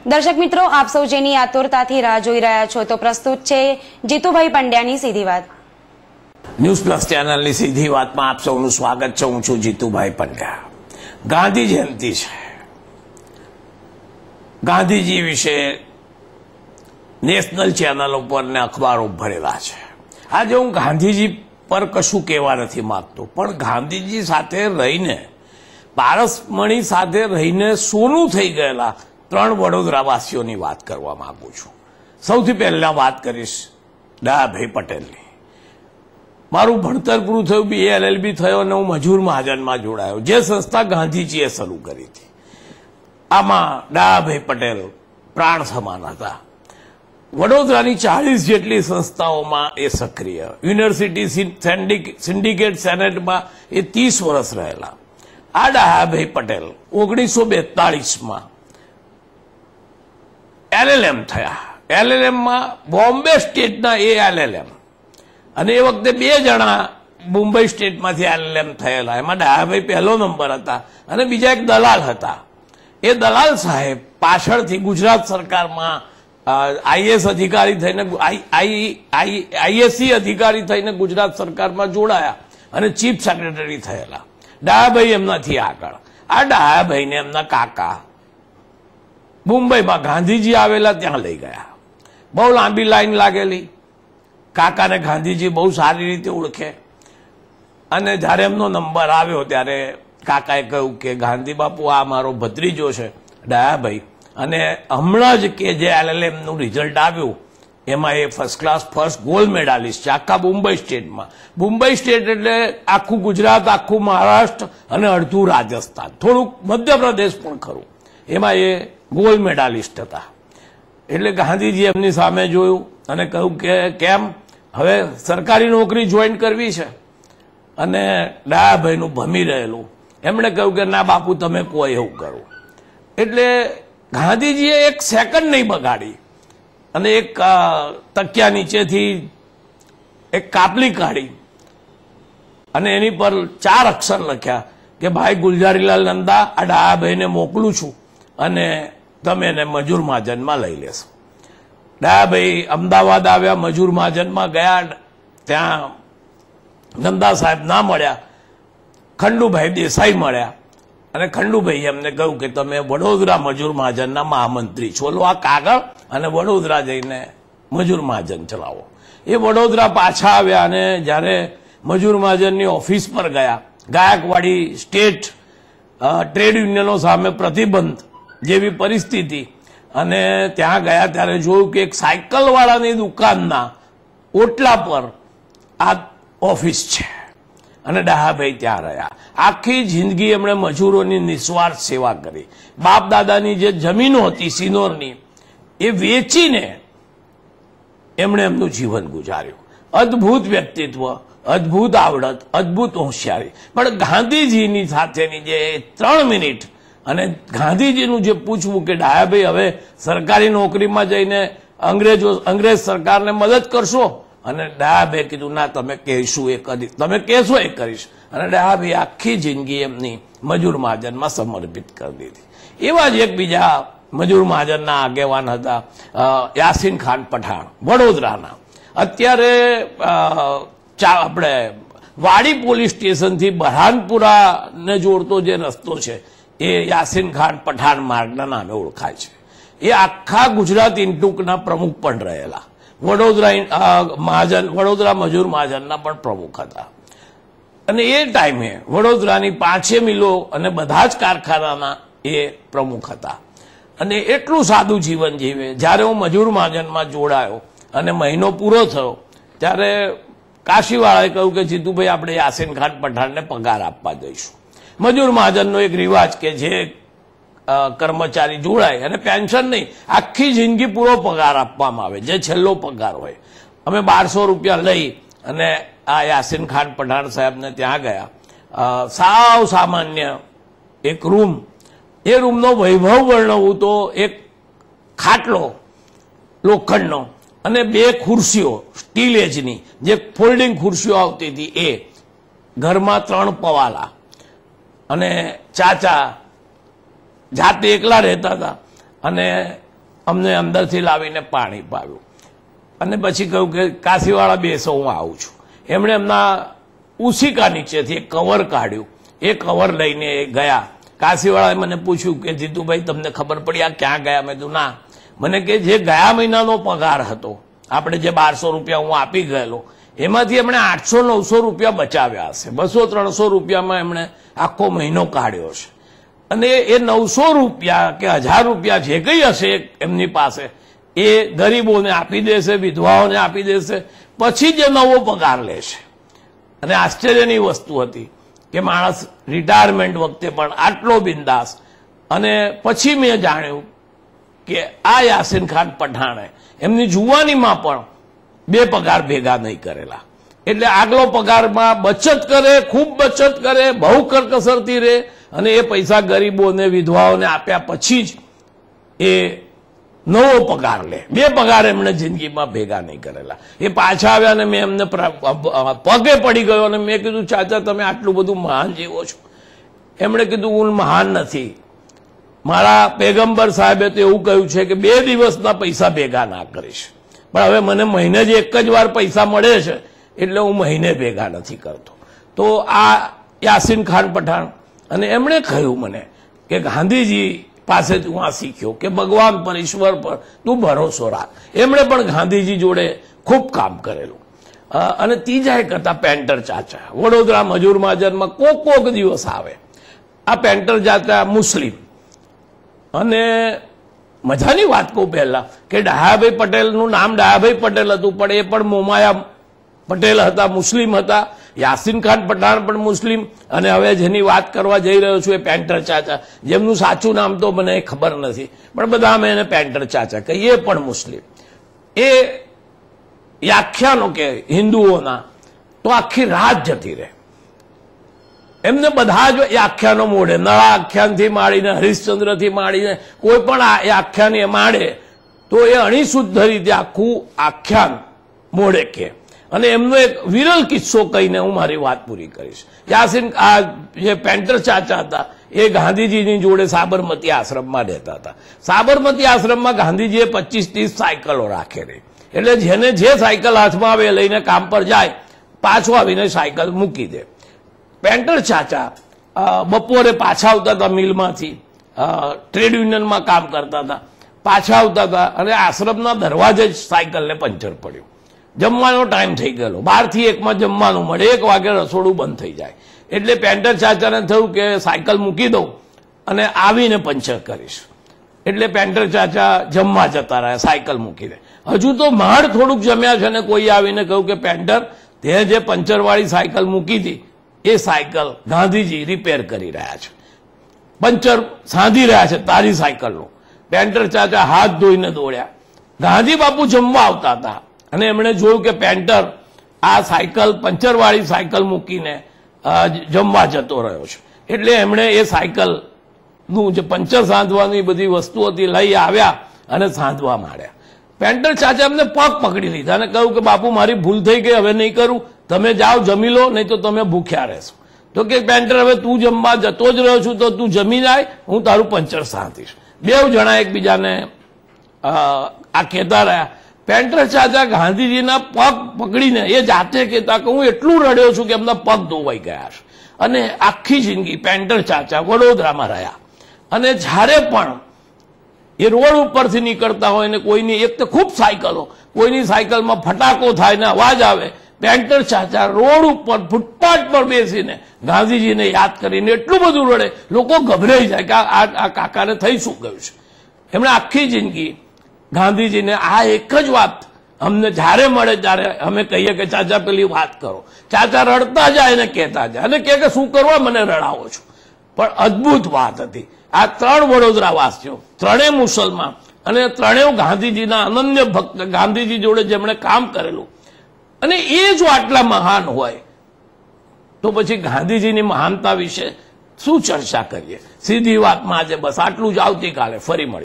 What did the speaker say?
દર્શક મિત્રો, આપ સૌ જેની આતુરતાથી રાહ જોઈ રહ્યા છો તો પ્રસ્તુત છે જીતુભાઈ પંડ્યાની સીધી વાત. ન્યૂઝ પ્લસ ચેનલની સીધી વાતમાં આપ સૌનું સ્વાગત છે. હું છું જીતુભાઈ પંડ્યા. ગાંધી જયંતિ છે. ગાંધીજી વિશે નેશનલ ચેનલો પર ને અખબારો ભરેલા છે. આજે હું ગાંધીજી પર કશું કહેવા નથી માંગતો, પણ ગાંધીજી સાથે રહીને, પારસમણી સાથે રહીને સોનું થઈ ગયેલા 3 વડોદરાવાસીઓની વાત કરવા માંગુ છું. સૌથી પહેલા વાત કરીશ દયાભાઈ પટેલની. મારું ભણતર પૂરું થયું, BA LLB થયો અને હું મજૂર મહાજનમાં જોડાયો, જે સંસ્થા ગાંધીજીએ શરૂ કરી હતી. આમાં દયાભાઈ પટેલ પ્રાણ સમાન હતા. વડોદરાની 40 જેટલી સંસ્થાઓમાં એ સક્રિય. યુનિવર્સિટી સિન્ડિકેટ સેનેટમાં એ 30 વર્ષ રહેલા. આ દયાભાઈ પટેલ 1942માં LLM થયા. LLMમાં બોમ્બે સ્ટેટના એ LLM, અને એ વખતે 2 જણા મુંબઈ સ્ટેટમાંથી LLM થયેલા. એમાં દયાભાઈ પહેલો નંબર હતા અને બીજા એક દલાલ હતા. એ દલાલ સાહેબ પાછળથી ગુજરાત સરકારમાં IAS અધિકારી થઈને IAC અધિકારી થઈને ગુજરાત સરકારમાં જોડાયા અને ચીફ સેક્રેટરી થયેલા. દયાભાઈ એમનાથી આગળ. આ દયાભાઈને એમના કાકા મુંબઈમાં ગાંધીજી આવેલા ત્યાં લઈ ગયા. બહુ લાંબી લાઈન લાગેલી. કાકાને ગાંધીજી બહુ સારી રીતે ઓળખે, અને જ્યારે એમનો નંબર આવ્યો ત્યારે કાકાએ કહ્યું કે ગાંધી બાપુ, આ મારો ભત્રીજો છે દયાભાઈ, અને હમણાં જ કે જે LLMનું રિઝલ્ટ આવ્યું એમાં એ ફર્સ્ટ ગોલ્ડ મેડાલિસ્ટ છે આખા મુંબઈ સ્ટેટમાં. મુંબઈ સ્ટેટ એટલે આખું ગુજરાત, આખું મહારાષ્ટ્ર અને અડધું રાજસ્થાન, થોડુંક મધ્યપ્રદેશ પણ ખરું. એમાં એ ગોલ્ડ મેડાલિસ્ટ હતા. એટલે ગાંધીજી એમની સામે જોયું અને કહ્યું કે કેમ, હવે સરકારી નોકરી જોઈન કરવી છે? અને દયાભાઈનું ભમી રહેલું. એમણે કહ્યું કે ના બાપુ, તમે કોઈ એવું કરો. એટલે ગાંધીજીએ 1 સેકન્ડ નહીં બગાડી અને એક તકિયા નીચેથી એક કાપલી કાઢી અને એની પર 4 અક્ષર લખ્યા કે ભાઈ ગુલજારીલાલ નંદા, આ દયાભાઈને મોકલું છું અને તમે એને મજૂર મહાજનમાં લઈ લેશો. દયાભાઈ અમદાવાદ આવ્યા, મજૂર મહાજનમાં ગયા. ત્યાં નંદા સાહેબ ના મળ્યા. ખંડુભાઈ દેસાઈ મળ્યા અને ખંડુભાઈ એમને કહ્યું કે તમે વડોદરા મજૂર મહાજનના મહામંત્રી છો, લો આ કાગળ અને વડોદરા જઈને મજૂર મહાજન ચલાવો. એ વડોદરા પાછા આવ્યા અને જ્યારે મજૂર મહાજનની ઓફિસ પર ગયા, ગાયકવાડી સ્ટેટ ટ્રેડ યુનિયનો સામે પ્રતિબંધ જેવી પરિસ્થિતિ, અને ત્યાં ગયા ત્યારે જોયું કે એક સાયકલવાળાની દુકાનના ઓટલા પર આ ઓફિસ છે અને દયાભાઈ ત્યાં રહ્યા. આખી જિંદગી એમણે મજૂરોની નિસ્વાર્થ સેવા કરી. બાપ દાદાની જે જમીનો હતી સિનોરની, એ વેચીને એમણે એમનું જીવન ગુજાર્યું. અદ્ભુત વ્યક્તિત્વ, અદ્ભુત આવડત, અદ્ભુત હોશિયારી. પણ ગાંધીજીની સાથેની જે 3 મિનિટ અને ગાંધીજીનું જે પૂછવું કે દયાભાઈ હવે સરકારી નોકરીમાં જઈને અંગ્રેજ સરકારને મદદ કરશો? અને દયાભાઈ કીધું ના, તમે કહેશું એ કરીશ, તમે કહેશો એ કરીશ. અને દયાભાઈ આખી જિંદગી એમની મજૂર મહાજનમાં સમર્પિત કરી દીધી. એવા જ એક બીજા મજૂર મહાજનના આગેવાન હતા યાસીન ખાન પઠાણ, વડોદરાના. અત્યારે આપણે વાડી પોલીસ સ્ટેશનથી બરહાનપુરાને જોડતો જે રસ્તો છે એ યાસીન ખાન પઠાણ માર્ગના નામે ઓળખાય છે. એ આખા ગુજરાત ઇન્ટુકના પ્રમુખ પણ રહેલા. વડોદરા મજૂર મહાજનના પણ પ્રમુખ હતા. અને એ ટાઈમે વડોદરાની 5 મિલો અને બધા જ કારખાનાના એ પ્રમુખ હતા. અને એટલું સાદું જીવન જીવે. જ્યારે હું મજૂર મહાજનમાં જોડાયો અને મહિનો પૂરો થયો ત્યારે કાશીવાળાએ કહ્યું કે જીતુભાઈ, આપણે યાસીન ખાન પઠાણને પગાર આપવા જઈશું. મજૂર મહાજનનો એક રિવાજ કે જે કર્મચારી જોડાય અને પેન્શન નહીં, આખી જિંદગી પૂરો પગાર આપવામાં આવે, જે છેલ્લો પગાર હોય. અમે 1200 રૂપિયા લઈ અને આ યાસીન ખાન પઠાણ સાહેબને ત્યાં ગયા. સાવ સામાન્ય એક રૂમ. એ રૂમનો વૈભવ વર્ણવું તો એક ખાટલો લોખંડનો અને 2 ખુરશીઓ સ્ટીલ એજની, જે ફોલ્ડિંગ ખુરશીઓ આવતી હતી એ. ઘરમાં 3 પવાલા અને ચાચા જાતે એકલા રહેતા હતા અને અમને અંદરથી લાવીને પાણી પાવ્યું અને પછી કહ્યું કે કાશીવાળા બેસો, હું આવું છું. એમણે એમના ઉસીકા નીચેથી એક કવર કાઢ્યું, એ કવર લઈને ગયા. કાશીવાળાએ મને પૂછ્યું કે જીતુભાઈ તમને ખબર પડી આ ક્યાં ગયા? મેં કીધું ના. મને કે જે ગયા મહિનાનો પગાર હતો આપણે જે 1200 રૂપિયા હું આપી ગયેલો, એમાંથી એમણે 800-900 રૂપિયા બચાવ્યા હશે. 200-300 રૂપિયામાં એમણે આખો મહિનો કાઢ્યો છે. અને એ 900 રૂપિયા કે 1000 રૂપિયા જે કંઈ હશે એમની પાસે એ ગરીબોને આપી દેશે, વિધવાઓને આપી દેશે, પછી જે નવો પગાર લેશે. અને આશ્ચર્યની વસ્તુ હતી કે માણસ રિટાયરમેન્ટ વખતે પણ આટલો બિંદાસ. અને પછી મેં જાણ્યું કે આ યાસીન ખાન પઠાણે એમની જુવાનીમાં પણ 2 પગાર ભેગા નહીં કરેલા. એટલે આગલો પગારમાં બચત કરે, ખૂબ બચત કરે, બહુ કરકસરથી રહે અને એ પૈસા ગરીબોને, વિધવાઓને આપ્યા પછી જ એ નવો પગાર લે. 2 પગાર એમણે જિંદગીમાં ભેગા નહીં કરેલા. એ પાછા આવ્યા અને મેં એમને પગે પડી ગયો અને મેં કીધું ચાચા તમે આટલું બધું મહાન જીવો છો? એમણે કીધું હું મહાન નથી, મારા પેગમ્બર સાહેબે તો એવું કહ્યું છે કે 2 દિવસના પૈસા ભેગા ના કરીશ, પણ હવે મને મહિને જ એક જ વાર પૈસા મળે છે એટલે હું મહિને ભેગા નથી કરતો. તો આ યાસીન ખાન પઠાણ. અને એમણે કહ્યું મને કે ગાંધીજી પાસેથી હું આ શીખ્યો કે ભગવાન પર, ઈશ્વર પર તું ભરોસો રાખ. એમણે પણ ગાંધીજી જોડે ખૂબ કામ કરેલું. અને ત્રીજા એક હતા પેન્ટર ચાચા, વડોદરા મજૂર મહાજનમાં કોક દિવસ આવે. આ પેન્ટર ચાચા મુસ્લિમ. અને મજાની વાત કહું પહેલા કે ડાયાભાઈ પટેલનું નામ ડાયાભાઈ પટેલ હતું, પણ એ પણ મોમાયા પટેલ હતા, મુસ્લિમ હતા. યાસીન ખાન પઠાણ પણ મુસ્લિમ. અને હવે જેની વાત કરવા જઈ રહ્યો છું એ પેન્ટર ચાચા, જેમનું સાચું નામ તો મને ખબર નથી, પણ બધા અમે એને પેન્ટર ચાચા કહીએ, એ પણ મુસ્લિમ. એ આખ્યાનો કે હિન્દુઓના તો આખી રાત જતી રહે. એમને બધા જ એ આખ્યાનો મોડે, નળા આખ્યાનથી માંડીને, હરિશ્ચંદ્રથી માંડીને કોઈ પણ એ આખ્યાન એ માંડે તો એ અણીશુદ્ધ રીતે આખું આખ્યાન મોડે કે. અને એમનો એક વિરલ કિસ્સો કહીને હું મારી વાત પૂરી કરીશ. યાસીન આ જે પેન્ટર ચાચા હતા એ ગાંધીજીની જોડે સાબરમતી આશ્રમમાં રહેતા હતા. સાબરમતી આશ્રમમાં ગાંધીજીએ 25-30 સાયકલો રાખેલી. એટલે જેને જે સાયકલ હાથમાં આવે લઈને કામ પર જાય, પાછો આવીને સાયકલ મૂકી દે. પેન્ટર ચાચા બપોરે પાછા આવતા હતા મિલમાંથી, ટ્રેડ યુનિયનમાં કામ કરતા હતા, પાછા આવતા હતા અને આશ્રમના દરવાજે જ સાયકલને પંચર પડ્યું. જમવાનો ટાઈમ થઈ ગયેલો, 12 થી 1 જમવાનું મળે, 1 વાગે રસોડું બંધ થઈ જાય. એટલે પેન્ટર ચાચાને થયું કે સાયકલ મૂકી દઉં અને આવીને પંચર કરીશ. એટલે પેન્ટર ચાચા જમવા જતા રહ્યા, સાયકલ મૂકી દે. હજુ તો માંડ થોડુંક જમ્યા છે ને કોઈ આવીને કહ્યું કે પેન્ટર તે જે પંચરવાળી સાયકલ મૂકી હતી એ સાયકલ ગાંધીજી રિપેર કરી રહ્યા છે, પંચર સાંધી રહ્યા છે તારી સાયકલનું. પેન્ટર ચાચા હાથ ધોઈને દોડ્યા. ગાંધી બાપુ જમવા આવતા હતા અને એમણે જોયું કે પેન્ટર આ સાયકલ, પંચરવાળી સાયકલ મૂકીને જમવા જતો રહ્યો છે. એટલે એમણે એ સાયકલનું જે પંચર સાંધવાની બધી વસ્તુ હતી લઈ આવ્યા અને સાંધવા માંડ્યા. પેન્ટર ચાચા એમને પગ પકડી લીધા અને કહ્યું કે બાપુ મારી ભૂલ થઈ ગઈ, હવે નહીં કરું, તમે જાઓ જમી લો, નહીં તો તમે ભૂખ્યા રહેશો. તો કે પેન્ટર હવે તું જમવા જતો જ રહ્યો છું તો તું જમી જાય, હું તારું પંચર સાંધીશ. 2 જણા એકબીજાને આ કહેતા રહ્યા. પેન્ટર ચાચા ગાંધીજીના પગ પકડીને એ જાતે કહેતા કે હું એટલું રડ્યો છું કે એમના પગ ધોવાઈ ગયા છે. અને આખી જિંદગી પેન્ટર ચાચા વડોદરામાં રહ્યા. અને જ્યારે પણ એ રોડ ઉપરથી નીકળતા હોય ને કોઈની, એક તો ખૂબ સાયકલો, કોઈની સાયકલમાં ફટાકો થાય ને અવાજ આવે, પેન્ટર ચાચા રોડ ઉપર ફૂટપાથ પર બેસીને ગાંધીજીને યાદ કરીને એટલું બધું રડે, લોકો ગભરાઈ જાય કે આ કાકાને થઈ શું ગયું છે. એમણે આખી જિંદગી ગાંધીજીને આ એક જ વાત અમને જ્યારે મળે ત્યારે અમે કહીએ કે ચાચા પેલી વાત કરો. ચાચા રડતા જાય ને કહેતા જાય અને કહે કે શું કરવા મને રડાવો છો. પણ અદ્ભુત વાત હતી. આ 3 વડોદરા વાસીઓ, 3 મુસલમાન અને 3 ગાંધીજીના અનન્ય ભક્ત, ગાંધીજી જોડે જેમણે કામ કરેલું. અને એ જો આટલા મહાન હોય તો પછી ગાંધીજીની મહાનતા વિશે શું ચર્ચા કરીએ. સીધી વાતમાં આજે બસ આટલું જ. આવતીકાલે ફરી મળીએ.